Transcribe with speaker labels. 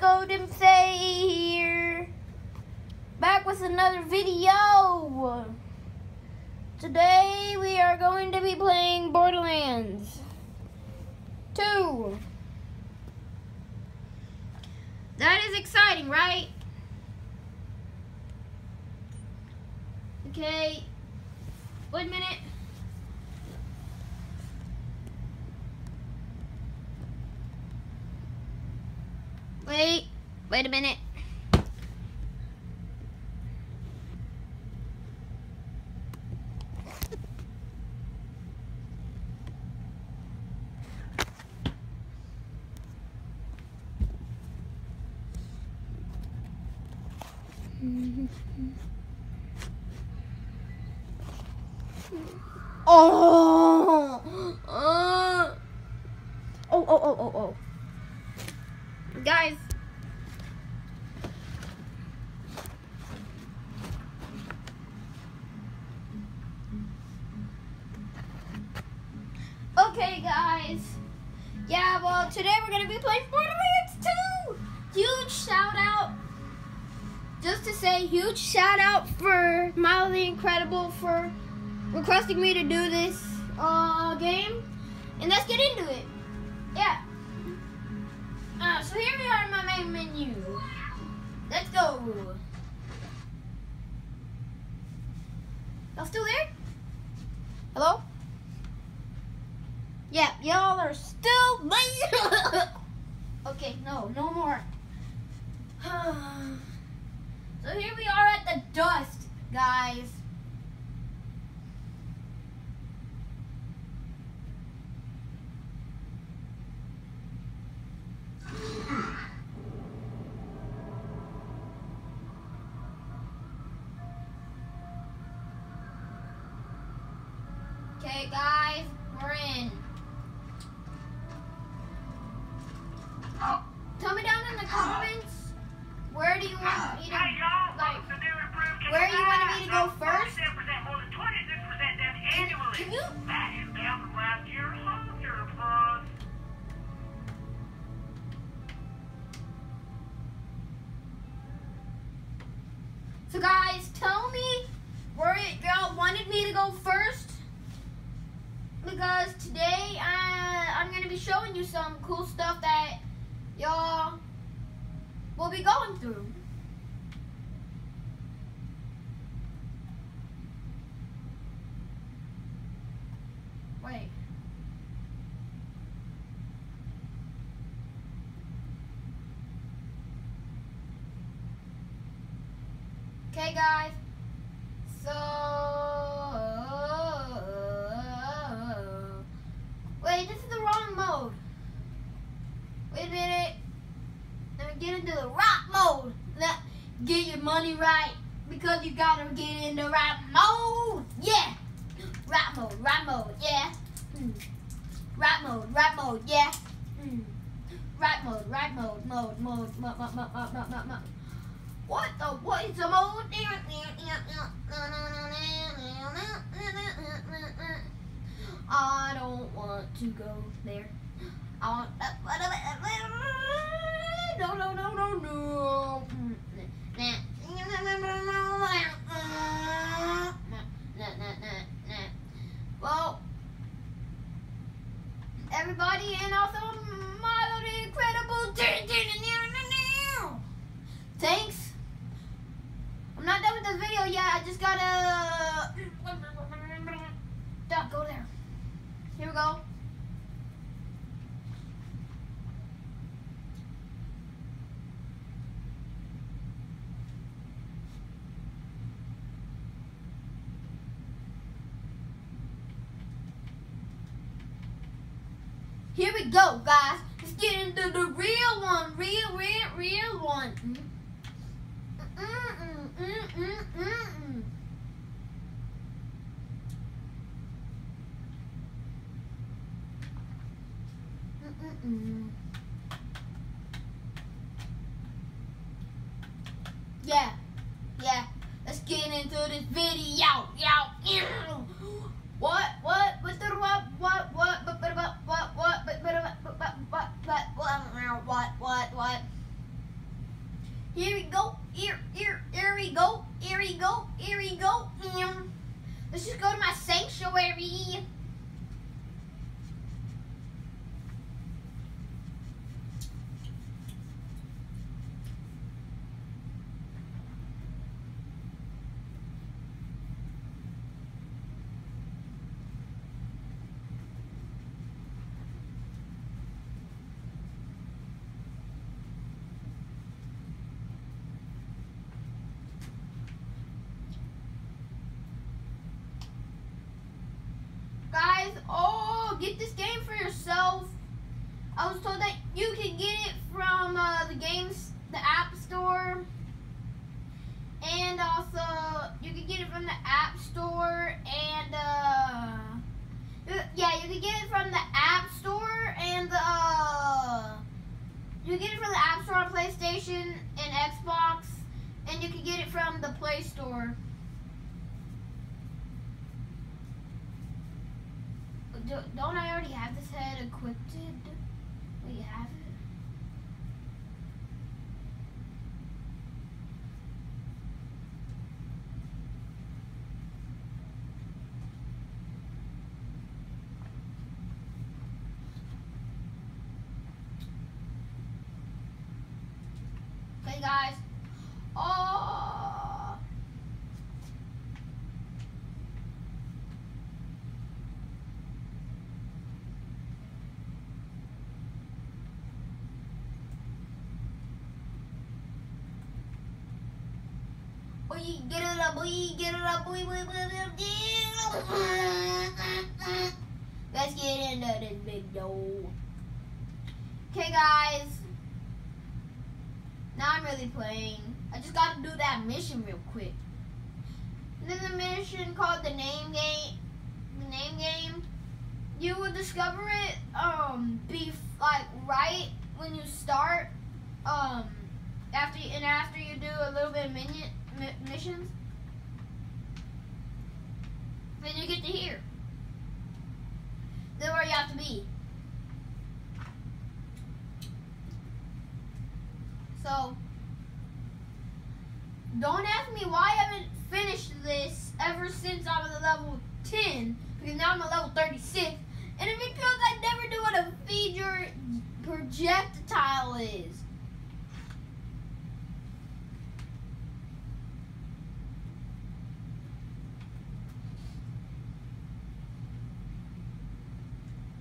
Speaker 1: Golden Faye here, back with another video. Today we are going to be playing Borderlands 2. That is exciting, right? Okay, wait a minute. Wait a minute. Oh. Guys. Okay, guys. Yeah, well, today we're going to be playing Borderlands 2. Huge shout out. Just to say, huge shout out for Milo the Incredible for requesting me to do this game. And let's get into it. Yeah. So here we are in my main menu. Let's go. Y'all still there? Hello? Yeah, y'all are still there. Okay, no more. So here we are at the dust, guys. Okay, guys, we're in. Tell me down in the comments, where do you want me to, where you want me to go first? Can you? So guys, tell me where y'all wanted me to go first, because today I'm going to be showing you some cool stuff that y'all will be going through. Wait. Okay, guys. So, wait, this is the wrong mode. Wait a minute. Let me get into the right mode. Get your money right, because you gotta get in the right mode. Yeah. Right mode, yeah. Right mode, yeah. Right mode. What is the mode? I don't want to go there. I want no. Well, everybody, and also Milo the Incredible. Thanks. I'm not done with this video yet. I just gotta go there. Here we go. Here we go, guys. Let's get into the real one. Real one. Yeah. Let's get into this video. What? get this game for yourself. I was told that you can get it from the App Store, and also you can get it from the App Store, and yeah, you can get it from the App Store, and you get it from the App Store on PlayStation and Xbox, and you can get it from the Play Store. Don't I already have this head equipped? We have it. Okay, guys. Oh. Boy, get it up, boy, get it up, boy, boy, boy, boy. Let's get into this big dough. Okay, guys. Now I'm really playing. I just got to do that mission real quick. There's a mission called the name game. The name game. You will discover it right when you start. After you do a little bit of missions, then you get to here. This is where you have to be. So, don't ask me why I haven't finished this ever since I was at level 10, because now I'm at level 36, and it's because I never knew what a feed your projectile is.